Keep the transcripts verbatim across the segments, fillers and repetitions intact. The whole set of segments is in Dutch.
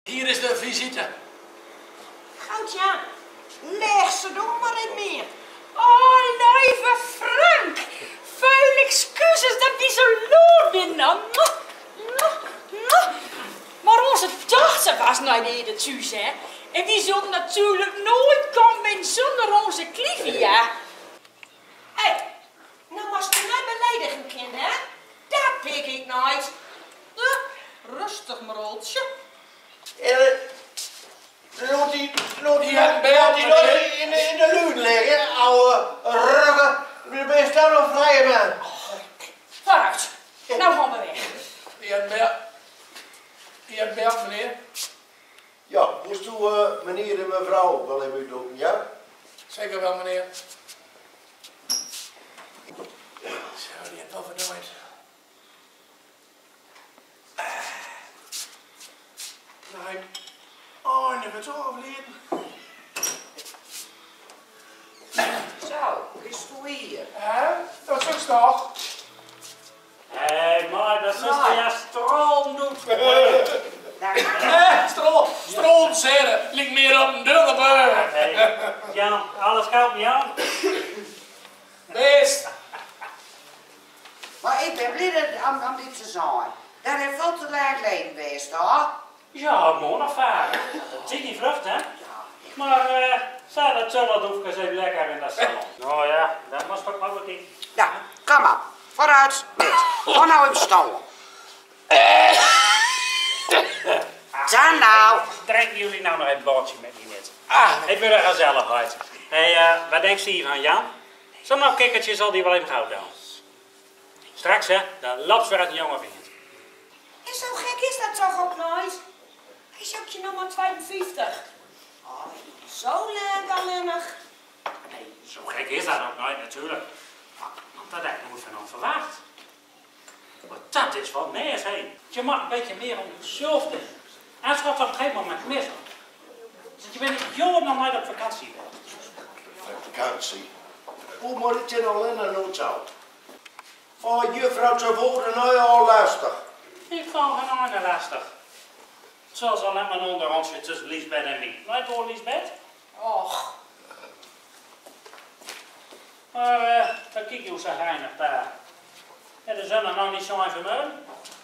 Hier is de visite. Goudja, leg ze door maar in meer. Oh, lieve Frank. Vuil excuses dat die zo lood binnen. Maar onze dochter was nooit eerder thuis, hè. En die zullen natuurlijk nooit komen zonder onze Clivia. Hé, hey, nou was je mij beledigen, kind, hè? Dat pik ik nooit. Uh, rustig, Maroltje. Laat die, laat die, Ja, laat die nooit in de, in de lucht liggen, ouwe ruggen. Je bent dan nog vrije man. Vooruit. Nou gaan we weg. Die hebt bel. Die hebt bel, meneer. Ja, moest u uh, meneer en mevrouw wel even doen, ja? Zeker wel, meneer. Zo, die heeft wel verdooid. Nee. Oh, en hebben het zo overleden. Zo, is het hier? Hè? Dat is toch? Hé, hey, maar dat is Maar. ja stroom doet. Eh, strol, strol, zeren. Ligt meer op een dunne beur. Hey, Jan, alles gaat niet aan. Best. Maar ik ben blij om, om dit te zijn. Dat heeft veel te lang geleden geweest, hoor. Ja, mooi ervaren. Dat zit niet vlucht, hè? Maar, eh, zij dat zullen doe ik even lekker in dat salon. Nou ja, dat was toch maar wat ik. Ja, kom maar. Vooruit, met. Ga nou in stoel. Dan nou. Drinken jullie nou nog een bordje met die net? Ah, ik wil er gezelligheid. Hé, hey, uh, wat denkt u hiervan, Jan? Zo'n nou kikkertje zal die wel even gauw doen. Straks, hè, dan loopt weer uit een jonge vinger. En zo gek is dat toch ook nooit? Hij is ook je nummer tweeënvijftig. Oh, zo lang alleen nog. Nee, zo gek is dat ook nooit natuurlijk. Want dat heb je nooit van ons verwacht. Maar dat is wat meer is heen. Je mag een beetje meer om jezelf denken. En het gaat op een gegeven moment mis. Dus je bent jong nog nooit op vakantie. Vakantie. Hoe moet het je al in een noodzaal? Van juffrouw te voren, nou ja, al lastig. Ik vond geen ander lastig. Zoals alleen maar onder ons weer tussen Liesbeth en mij. Weet je hoor, Liesbeth? Och. Maar uh, dan kijk je hoe ze reinig daar. En de zon er nog niet zo even mee.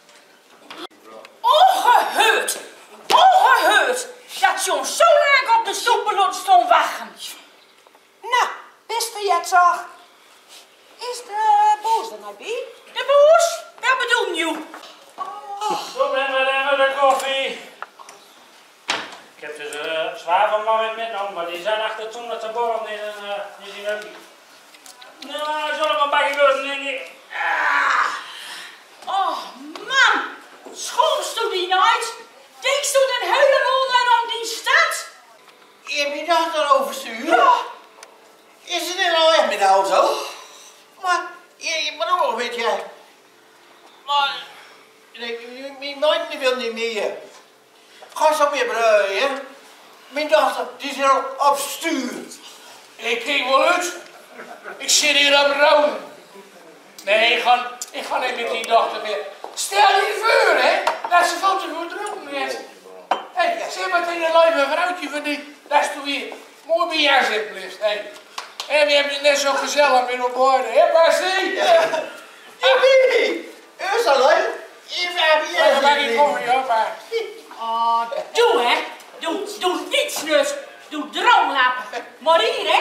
Ongeheurd. Ongeheurd. Dat zo'n zo lang op de soepelot stond wachten. Nou, beste je toch? Is de boos er nou bij? De boos? Wat bedoel je? Zo ben we even de koffie. Ik heb dus uh, zwaar van Marit metgenomen, maar die zijn achter toen dat de borrel in een uh, in zijn hupje. Nou, zullen we een bakje lusten, denk ik. Ah. Oh, man. Schoonst u die nooit? Denkst u den hele ronde om die stad? Je hebt je dochter oversturen? Ja. Is het nou echt met de auto? Maar, je, je moet ook nog een beetje. Maar, mijn man wil niet meer. Ga zo weer bruien. Mijn dochter, die is er op stuur. Ik kijk wel uit. Ik zit hier op rouw. Nee, ik ga, ik ga niet met die dochter meer. Stel je voor, hè, dat ze veel te goed dronken is. Hé, hey, zeg maar tegen een lieve vrouwtje van die, dat is toch weer mooi bij jou zit blijft. Hey. En we hebben je net zo gezellig met op orde, hè, Basie? Jippie! U is al leuk. Je hebt je Even bij die koffie op, hè. Oh, doe hè. Doe, doe niet snus. Doe droomlap. Maar hier hè.